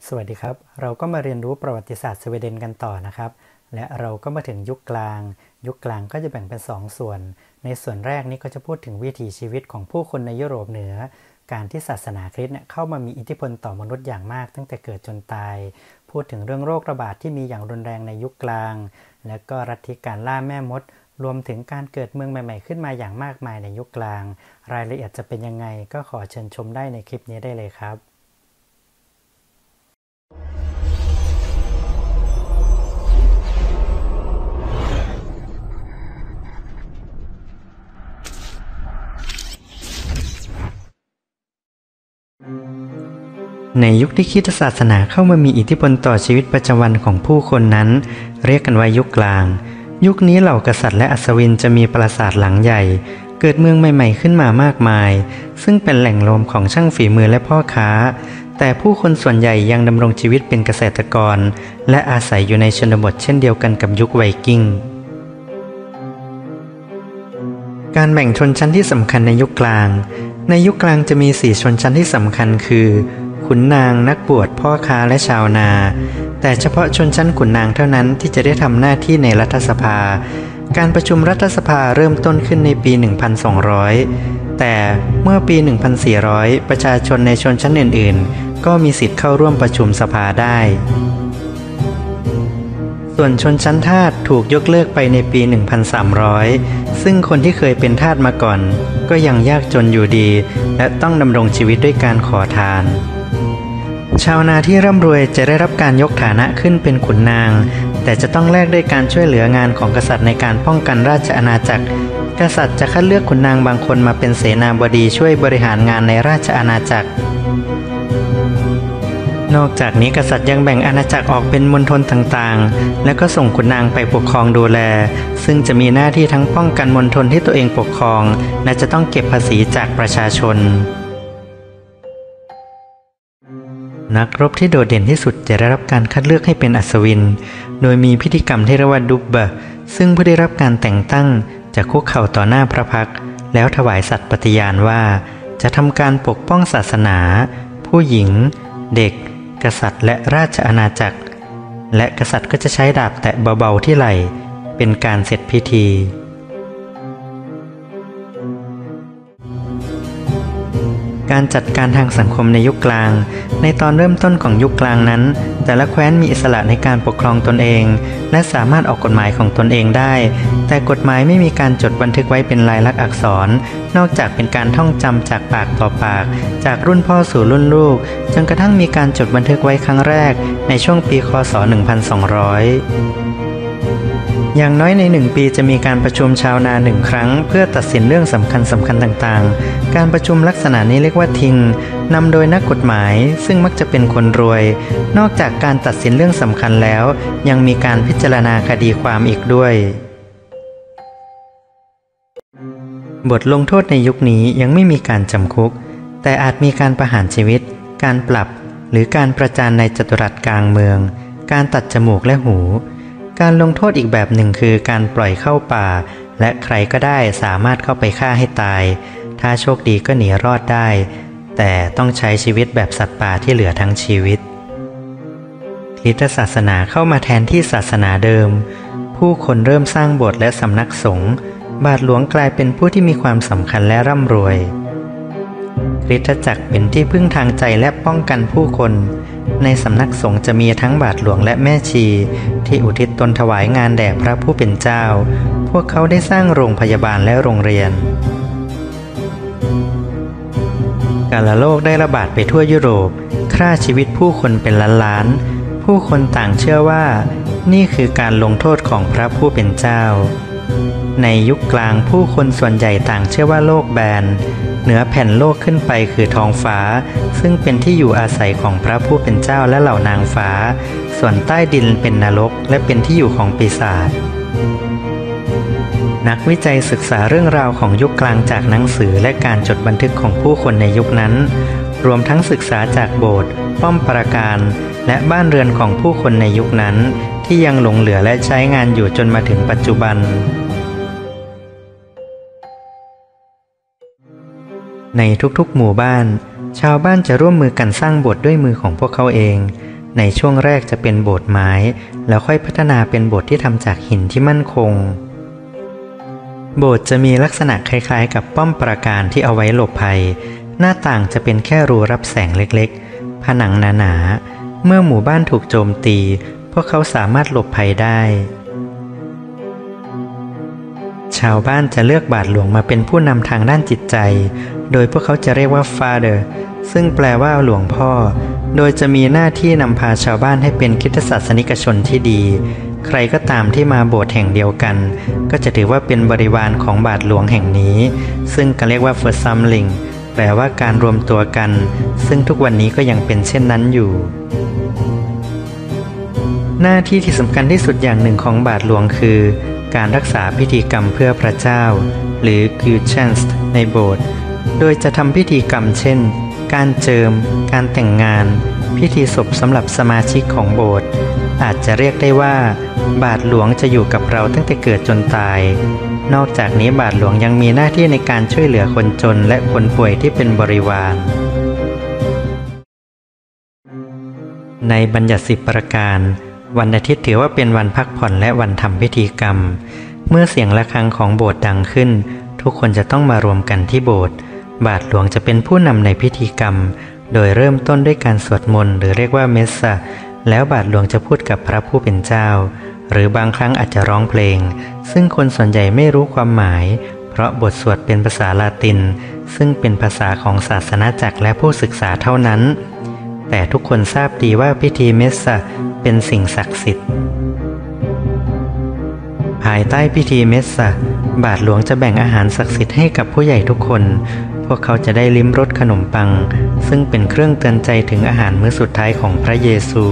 สวัสดีครับเราก็มาเรียนรู้ประวัติศาสตร์สวีเดนกันต่อนะครับและเราก็มาถึงยุคกลางก็จะแบ่งเป็น2ส่วนในส่วนแรกนี้ก็จะพูดถึงวิถีชีวิตของผู้คนในยุโรปเหนือการที่ศาสนาคริสต์เข้ามามีอิทธิพลต่อมนุษย์อย่างมากตั้งแต่เกิดจนตายพูดถึงเรื่องโรคระบาดที่มีอย่างรุนแรงในยุคกลางและก็ลัทธิการล่าแม่มดรวมถึงการเกิดเมืองใหม่ๆขึ้นมาอย่างมากมายในยุคกลางรายละเอียดจะเป็นยังไงก็ขอเชิญชมได้ในคลิปนี้ได้เลยครับในยุคที่คริสตศาสนาเข้ามามีอิทธิพลต่อชีวิตประจำวันของผู้คนนั้นเรียกกันว่ายุคกลางยุคนี้เหล่ากษัตริย์และอัศวินจะมีปราสาทหลังใหญ่เกิดเมืองใหม่ๆขึ้นมามากมายซึ่งเป็นแหล่งรวมของช่างฝีมือและพ่อค้าแต่ผู้คนส่วนใหญ่ยังดำรงชีวิตเป็นเกษตรกรและอาศัยอยู่ในชนบทเช่นเดียวกันกับยุคไวกิ้งการแบ่งชนชั้นที่สำคัญในยุคกลางจะมี4ชนชั้นที่สำคัญคือขุนนางนักบวชพ่อค้าและชาวนาแต่เฉพาะชนชั้นขุนนางเท่านั้นที่จะได้ทำหน้าที่ในรัฐสภาการประชุมรัฐสภาเริ่มต้นขึ้นในปี 1200 แต่เมื่อปี 1400 ประชาชนในชนชั้นอื่นๆก็มีสิทธิ์เข้าร่วมประชุมสภาได้ส่วนชนชั้นทาสถูกยกเลิกไปในปี 1300 ซึ่งคนที่เคยเป็นทาสมาก่อนก็ยังยากจนอยู่ดีและต้องดำรงชีวิตด้วยการขอทานชาวนาที่ร่ำรวยจะได้รับการยกฐานะขึ้นเป็นขุนนางแต่จะต้องแลกด้วยการช่วยเหลืองานของกษัตริย์ในการป้องกันราชอาณาจักรกษัตริย์จะคัดเลือกขุนนางบางคนมาเป็นเสนาบดีช่วยบริหารงานในราชอาณาจักรนอกจากนี้กษัตริย์ยังแบ่งอาณาจักรออกเป็นมณฑลต่างๆและก็ส่งขุนนางไปปกครองดูแลซึ่งจะมีหน้าที่ทั้งป้องกันมณฑลที่ตัวเองปกครองและจะต้องเก็บภาษีจากประชาชนนักรบที่โดดเด่นที่สุดจะได้รับการคัดเลือกให้เป็นอัศวินโดยมีพิธีกรรมที่เรียกว่าดุบบะซึ่งผู้ได้รับการแต่งตั้งจะคุกเข่าต่อหน้าพระพักตร์แล้วถวายสัตย์ปฏิญาณว่าจะทำการปกป้องศาสนาผู้หญิงเด็กกษัตริย์และราชอาณาจักรและกษัตริย์ก็จะใช้ดาบแตะเบาๆที่ไหล่เป็นการเสร็จพิธีการจัดการทางสังคมในยุคกลางในตอนเริ่มต้นของยุคกลางนั้นแต่ละแคว้นมีอิสระในการปกครองตนเองและสามารถออกกฎหมายของตนเองได้แต่กฎหมายไม่มีการจดบันทึกไว้เป็นลายลักษณ์อักษรนอกจากเป็นการท่องจำจากปากต่อปากจากรุ่นพ่อสู่รุ่นลูกจนกระทั่งมีการจดบันทึกไว้ครั้งแรกในช่วงปีค.ศ. 1200อย่างน้อยใน1ปีจะมีการประชุมชาวนา1ครั้งเพื่อตัดสินเรื่องสำคัญต่างๆการประชุมลักษณะนี้เรียกว่าทิงนำโดยนักกฎหมายซึ่งมักจะเป็นคนรวยนอกจากการตัดสินเรื่องสำคัญแล้วยังมีการพิจารณาคดีความอีกด้วยบทลงโทษในยุคนี้ยังไม่มีการจำคุกแต่อาจมีการประหารชีวิตการปรับหรือการประจานในจัตุรัสกลางเมืองการตัดจมูกและหูการลงโทษอีกแบบหนึ่งคือการปล่อยเข้าป่าและใครก็ได้สามารถเข้าไปฆ่าให้ตายถ้าโชคดีก็หนีรอดได้แต่ต้องใช้ชีวิตแบบสัตว์ป่าที่เหลือทั้งชีวิตคริสตศาสนาเข้ามาแทนที่ศาสนาเดิมผู้คนเริ่มสร้างโบสถ์และสำนักสงฆ์บาทหลวงกลายเป็นผู้ที่มีความสำคัญและร่ำรวยคริสตจักรเป็นที่พึ่งทางใจและป้องกันผู้คนในสำนักสงฆ์จะมีทั้งบาทหลวงและแม่ชีที่อุทิศตนถวายงานแด่พระผู้เป็นเจ้าพวกเขาได้สร้างโรงพยาบาลและโรงเรียนกาฬโรคได้ระบาดไปทั่วยุโรปฆ่าชีวิตผู้คนเป็นล้านๆผู้คนต่างเชื่อว่านี่คือการลงโทษของพระผู้เป็นเจ้าในยุคกลางผู้คนส่วนใหญ่ต่างเชื่อว่าโลกแบนเหนือแผ่นโลกขึ้นไปคือท้องฟ้าซึ่งเป็นที่อยู่อาศัยของพระผู้เป็นเจ้าและเหล่านางฟ้าส่วนใต้ดินเป็นนรกและเป็นที่อยู่ของปีศาจนักวิจัยศึกษาเรื่องราวของยุคกลางจากหนังสือและการจดบันทึกของผู้คนในยุคนั้นรวมทั้งศึกษาจากโบสถ์ป้อมปราการและบ้านเรือนของผู้คนในยุคนั้นที่ยังหลงเหลือและใช้งานอยู่จนมาถึงปัจจุบันในทุกๆหมู่บ้านชาวบ้านจะร่วมมือกันสร้างโบสถ์ด้วยมือของพวกเขาเองในช่วงแรกจะเป็นโบสถ์ไม้แล้วค่อยพัฒนาเป็นโบสถ์ที่ทำจากหินที่มั่นคงโบสถ์จะมีลักษณะคล้ายๆกับป้อมปราการที่เอาไว้หลบภัยหน้าต่างจะเป็นแค่รูรับแสงเล็กๆผนังหนาๆเมื่อหมู่บ้านถูกโจมตีพวกเขาสามารถหลบภัยได้ชาวบ้านจะเลือกบาทหลวงมาเป็นผู้นำทางด้านจิตใจโดยพวกเขาจะเรียกว่า Father ซึ่งแปลว่าหลวงพ่อโดยจะมีหน้าที่นำพาชาวบ้านให้เป็นคริสตศาสนิกชนที่ดีใครก็ตามที่มาโบสถ์แห่งเดียวกันก็จะถือว่าเป็นบริวารของบาทหลวงแห่งนี้ซึ่งก็เรียกว่า Versammling แปลว่าการรวมตัวกันซึ่งทุกวันนี้ก็ยังเป็นเช่นนั้นอยู่หน้าที่ที่สำคัญที่สุดอย่างหนึ่งของบาทหลวงคือการรักษาพิธีกรรมเพื่อพระเจ้าหรือ Gottesdienst ในโบสถ์โดยจะทำพิธีกรรมเช่นการเจิมการแต่งงานพิธีศพสำหรับสมาชิกของโบสถ์อาจจะเรียกได้ว่าบาทหลวงจะอยู่กับเราตั้งแต่เกิดจนตายนอกจากนี้บาทหลวงยังมีหน้าที่ในการช่วยเหลือคนจนและคนป่วยที่เป็นบริวารในบัญญัติ10 ประการวันอาทิตย์ถือว่าเป็นวันพักผ่อนและวันทำพิธีกรรมเมื่อเสียงระฆังของโบสถ์ดังขึ้นทุกคนจะต้องมารวมกันที่โบสถ์บาทหลวงจะเป็นผู้นำในพิธีกรรมโดยเริ่มต้นด้วยการสวดมนต์หรือเรียกว่าเมสซาแล้วบาทหลวงจะพูดกับพระผู้เป็นเจ้าหรือบางครั้งอาจจะร้องเพลงซึ่งคนส่วนใหญ่ไม่รู้ความหมายเพราะบทสวดเป็นภาษาลาตินซึ่งเป็นภาษาของศาสนาจักรและผู้ศึกษาเท่านั้นแต่ทุกคนทราบดีว่าพิธีเมสซาเป็นสิ่งศักดิ์สิทธิ์ภายใต้พิธีเมสซาบาทหลวงจะแบ่งอาหารศักดิ์สิทธิ์ให้กับผู้ใหญ่ทุกคนพวกเขาจะได้ลิ้มรสขนมปังซึ่งเป็นเครื่องเตือนใจถึงอาหารมื้อสุดท้ายของพระเยซู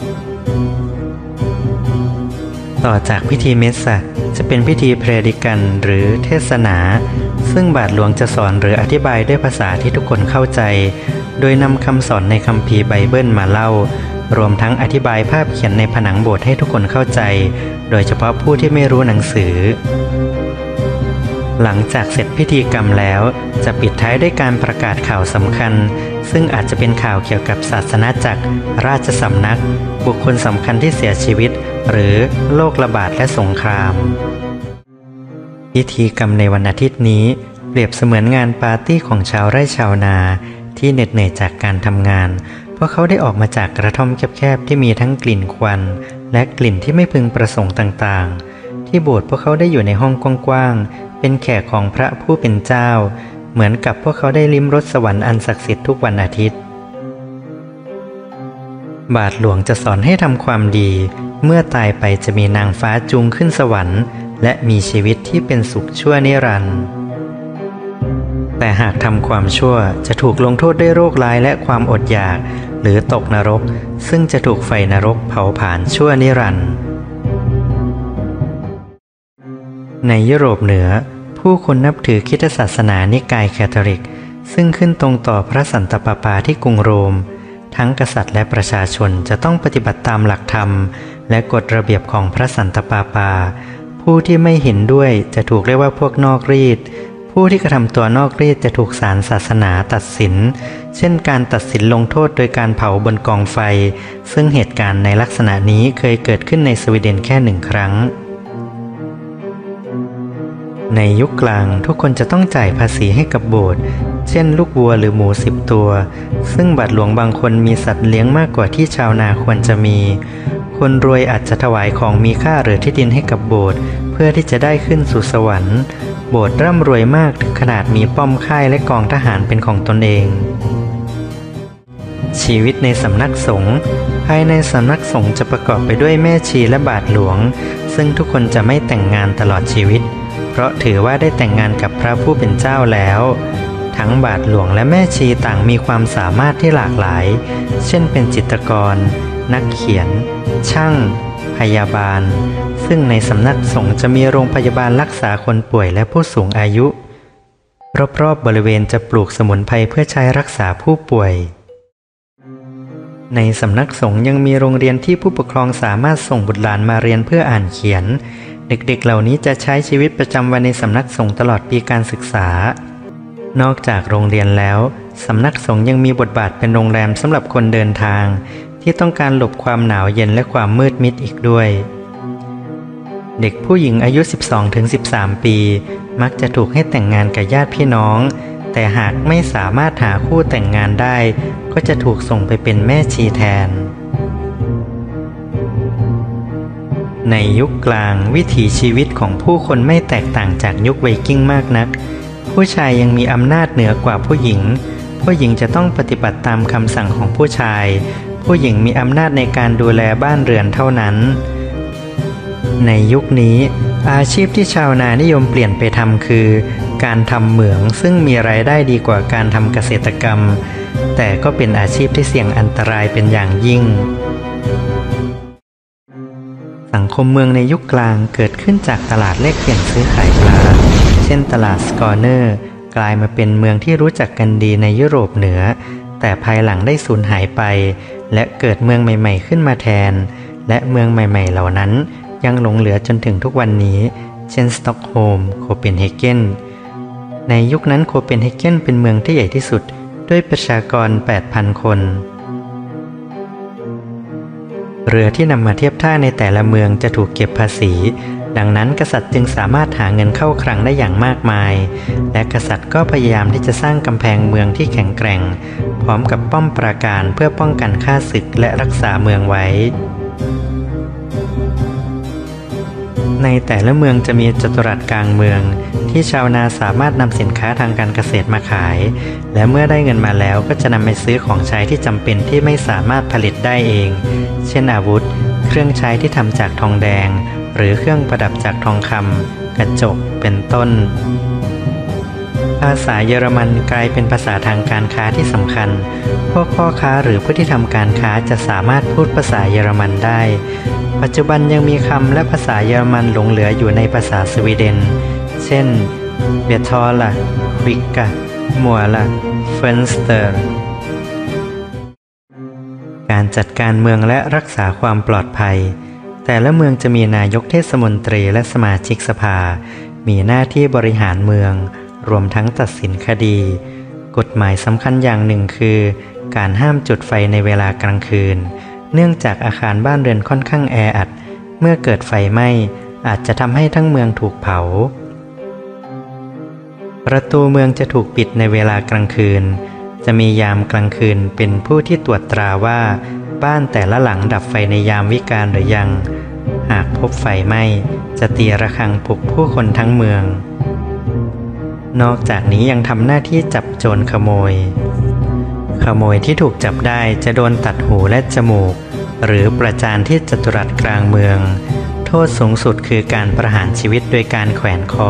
ต่อจากพิธีเมสซาจะเป็นพิธีเพรดิกันหรือเทศนาซึ่งบาทหลวงจะสอนหรืออธิบายด้วยภาษาที่ทุกคนเข้าใจโดยนำคำสอนในคัมภีร์ไบเบิลมาเล่ารวมทั้งอธิบายภาพเขียนในผนังโบสถ์ให้ทุกคนเข้าใจโดยเฉพาะผู้ที่ไม่รู้หนังสือหลังจากเสร็จพิธีกรรมแล้วจะปิดท้ายด้วยการประกาศข่าวสำคัญซึ่งอาจจะเป็นข่าวเกี่ยวกับศาสนาจักรราชสำนักบุคคลสำคัญที่เสียชีวิตหรือโรคระบาดและสงครามพิธีกรรมในวันอาทิตย์นี้เปรียบเสมือนงานปาร์ตี้ของชาวไร่ชาวนาที่เหน็ดเหนื่อยจากการทำงานเพราะเขาได้ออกมาจากกระท่อมแคบๆที่มีทั้งกลิ่นควันและกลิ่นที่ไม่พึงประสงค์ต่างๆที่โบสถ์พวกเขาได้อยู่ในห้องกว้างๆเป็นแขกของพระผู้เป็นเจ้าเหมือนกับพวกเขาได้ลิ้มรสสวรรค์อันศักดิ์สิทธิ์ทุกวันอาทิตย์บาทหลวงจะสอนให้ทำความดีเมื่อตายไปจะมีนางฟ้าจูงขึ้นสวรรค์และมีชีวิตที่เป็นสุขชั่วนิรันดร์แต่หากทำความชั่วจะถูกลงโทษด้วยโรคร้ายและความอดอยากหรือตกนรกซึ่งจะถูกไฟนรกเผาผลาญชั่วนิรันดร์ในยุโรปเหนือผู้คนนับถือคริสตศาสนานิกายแคทอลิกซึ่งขึ้นตรงต่อพระสันตะปาปาที่กรุงโรมทั้งกษัตริย์และประชาชนจะต้องปฏิบัติตามหลักธรรมและกฎระเบียบของพระสันตะปาปาผู้ที่ไม่เห็นด้วยจะถูกเรียกว่าพวกนอกรีดผู้ที่กระทำตัวนอกรีดจะถูกศาลศาสนาตัดสินเช่นการตัดสินลงโทษโดยการเผาบนกองไฟซึ่งเหตุการณ์ในลักษณะนี้เคยเกิดขึ้นในสวีเดนแค่1 ครั้งในยุคกลางทุกคนจะต้องจ่ายภาษีให้กับโบสถ์เช่นลูกวัวหรือหมู10 ตัวซึ่งบาทหลวงบางคนมีสัตว์เลี้ยงมากกว่าที่ชาวนาควรจะมีคนรวยอาจจะถวายของมีค่าหรือที่ดินให้กับโบสถ์เพื่อที่จะได้ขึ้นสู่สวรรค์โบสถ์ร่ำรวยมากถึงขนาดมีป้อมค่ายและกองทหารเป็นของตนเองชีวิตในสำนักสงฆ์ภายในสำนักสงฆ์จะประกอบไปด้วยแม่ชีและบาทหลวงซึ่งทุกคนจะไม่แต่งงานตลอดชีวิตเพราะถือว่าได้แต่งงานกับพระผู้เป็นเจ้าแล้วทั้งบาทหลวงและแม่ชีต่างมีความสามารถที่หลากหลายเช่นเป็นจิตรกรนักเขียนช่างพยาบาลซึ่งในสำนักสงฆ์จะมีโรงพยาบาลรักษาคนป่วยและผู้สูงอายุรอบๆบริเวณจะปลูกสมุนไพรเพื่อใช้รักษาผู้ป่วยในสำนักสงฆ์ยังมีโรงเรียนที่ผู้ปกครองสามารถส่งบุตรหลานมาเรียนเพื่ออ่านเขียนเด็กๆเหล่านี้จะใช้ชีวิตประจำวันในสำนักสงฆ์ตลอดปีการศึกษานอกจากโรงเรียนแล้วสำนักสงฆ์ยังมีบทบาทเป็นโรงแรมสำหรับคนเดินทางที่ต้องการหลบความหนาวเย็นและความมืดมิดอีกด้วยเด็กผู้หญิงอายุ 12-13 ปีมักจะถูกให้แต่งงานกับญาติพี่น้องแต่หากไม่สามารถหาคู่แต่งงานได้ก็จะถูกส่งไปเป็นแม่ชีแทนในยุคกลางวิถีชีวิตของผู้คนไม่แตกต่างจากยุคไวกิ้งมากนักผู้ชายยังมีอำนาจเหนือกว่าผู้หญิงผู้หญิงจะต้องปฏิบัติตามคำสั่งของผู้ชายผู้หญิงมีอำนาจในการดูแลบ้านเรือนเท่านั้นในยุคนี้อาชีพที่ชาวนานิยมเปลี่ยนไปทำคือการทำเหมืองซึ่งมีรายได้ดีกว่าการทำเกษตรกรรมแต่ก็เป็นอาชีพที่เสี่ยงอันตรายเป็นอย่างยิ่งสังคมเมืองในยุคกลางเกิดขึ้นจากตลาดแลกเปลี่ยนซื้อขายปลาเช่นตลาดสกอร์เนอร์กลายมาเป็นเมืองที่รู้จักกันดีในยุโรปเหนือแต่ภายหลังได้สูญหายไปและเกิดเมืองใหม่ๆขึ้นมาแทนและเมืองใหม่ๆเหล่านั้นยังหลงเหลือจนถึงทุกวันนี้เช่นสต็อกโฮล์มโคเปนเฮเกนในยุคนั้นโคเปนเฮเกนเป็นเมืองที่ใหญ่ที่สุดด้วยประชากร 8,000 คนเรือที่นำมาเทียบท่าในแต่ละเมืองจะถูกเก็บภาษีดังนั้นกษัตริย์จึงสามารถหาเงินเข้าคลังได้อย่างมากมายและกษัตริย์ก็พยายามที่จะสร้างกำแพงเมืองที่แข็งแกร่งพร้อมกับป้อมปราการเพื่อป้องกันข้าศึกและรักษาเมืองไว้ในแต่ละเมืองจะมีจัตุรัสกลางเมืองที่ชาวนาสามารถนำสินค้าทางการเกษตรมาขายและเมื่อได้เงินมาแล้วก็จะนำไปซื้อของใช้ที่จำเป็นที่ไม่สามารถผลิตได้เองเช่นอาวุธเครื่องใช้ที่ทำจากทองแดงหรือเครื่องประดับจากทองคำกระจกเป็นต้นภาษาเยอรมันกลายเป็นภาษาทางการค้าที่สำคัญพวกพ่อค้าหรือผู้ที่ทำการค้าจะสามารถพูดภาษาเยอรมันได้ปัจจุบันยังมีคำและภาษาเยอรมันหลงเหลืออยู่ในภาษาสวีเดนเช่นเบทอลควิกกะมัวลเฟนสเตอร์การจัดการเมืองและรักษาความปลอดภัยแต่ละเมืองจะมีนายกเทศมนตรีและสมาชิกสภามีหน้าที่บริหารเมืองรวมทั้งตัดสินคดีกฎหมายสำคัญอย่างหนึ่งคือการห้ามจุดไฟในเวลากลางคืนเนื่องจากอาคารบ้านเรือนค่อนข้างแออัดเมื่อเกิดไฟไหม้อาจจะทำให้ทั้งเมืองถูกเผาประตูเมืองจะถูกปิดในเวลากลางคืนจะมียามกลางคืนเป็นผู้ที่ตรวจตราว่าบ้านแต่ละหลังดับไฟในยามวิกาลหรือยังหากพบไฟไหม้จะตีระฆังปลุกผู้คนทั้งเมืองนอกจากนี้ยังทำหน้าที่จับโจรขโมยที่ถูกจับได้จะโดนตัดหูและจมูกหรือประจานที่จัตุรัสกลางเมืองโทษสูงสุดคือการประหารชีวิตโดยการแขวนคอ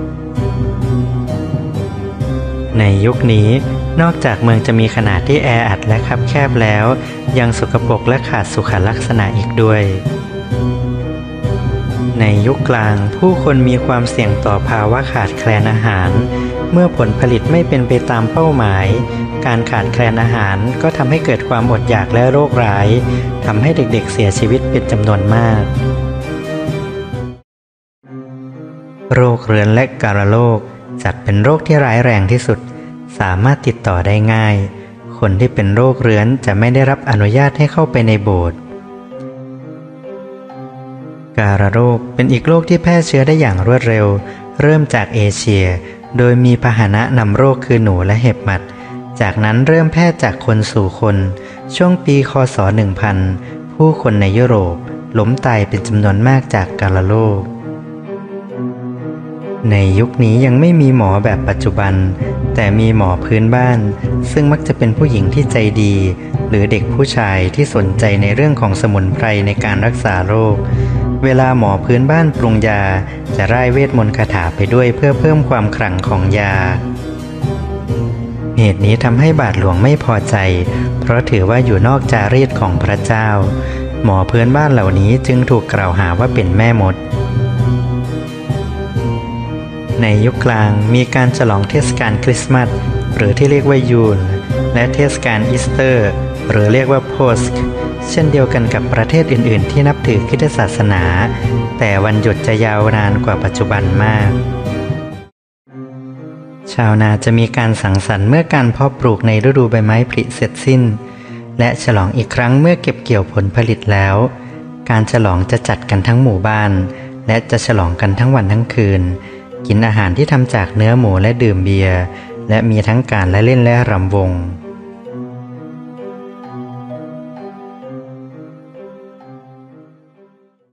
ในยุคนี้นอกจากเมืองจะมีขนาดที่แออัดและคับแคบแล้วยังสกปรกและขาดสุขลักษณะอีกด้วยในยุคกลางผู้คนมีความเสี่ยงต่อภาวะขาดแคลนอาหารเมื่อผลผลิตไม่เป็นไปตามเป้าหมายการขาดแคลนอาหารก็ทำให้เกิดความอดอยากและโรคร้ายทำให้เด็กๆเสียชีวิตเป็นจำนวนมากโรคเรื้อนและกาฬโรคจัดเป็นโรคที่ร้ายแรงที่สุดสามารถติดต่อได้ง่ายคนที่เป็นโรคเรื้อนจะไม่ได้รับอนุญาตให้เข้าไปในโบสถ์กาฬโรคเป็นอีกโรคที่แพร่เชื้อได้อย่างรวดเร็วเริ่มจากเอเชียโดยมีพาหนะนำโรคคือหนูและเห็บหมัดจากนั้นเริ่มแพร่จากคนสู่คนช่วงปีค.ศ. 1000ผู้คนในยุโรปล้มตายเป็นจำนวนมากจากกาฬโรคในยุคนี้ยังไม่มีหมอแบบปัจจุบันแต่มีหมอพื้นบ้านซึ่งมักจะเป็นผู้หญิงที่ใจดีหรือเด็กผู้ชายที่สนใจในเรื่องของสมุนไพรในการรักษาโรคเวลาหมอพื้นบ้านปรุงยาจะร่ายเวทมนต์คาถาไปด้วยเพื่อเพิ่มความขลังของยาเหตุนี้ทำให้บาทหลวงไม่พอใจเพราะถือว่าอยู่นอกจารีตของพระเจ้าหมอพื้นบ้านเหล่านี้จึงถูกกล่าวหาว่าเป็นแม่มดในยุคกลางมีการฉลองเทศกาลคริสต์มาสหรือที่เรียกว่ายูนและเทศกาลอีสเตอร์หรือเรียกว่าโพสค์เช่นเดียวกันกับประเทศอื่นๆที่นับถือคริสตศาสนาแต่วันหยุดจะยาวนานกว่าปัจจุบันมากชาวนาจะมีการสังสรรค์เมื่อการเพาะปลูกในฤดูใบไม้ผลิเสร็จสิ้นและฉลองอีกครั้งเมื่อเก็บเกี่ยวผลผลิตแล้ว การฉลองจะจัดกันทั้งหมู่บ้านและจะฉลองกันทั้งวันทั้งคืนกินอาหารที่ทำจากเนื้อหมูและดื่มเบียร์และมีทั้งการละเล่นและรำวง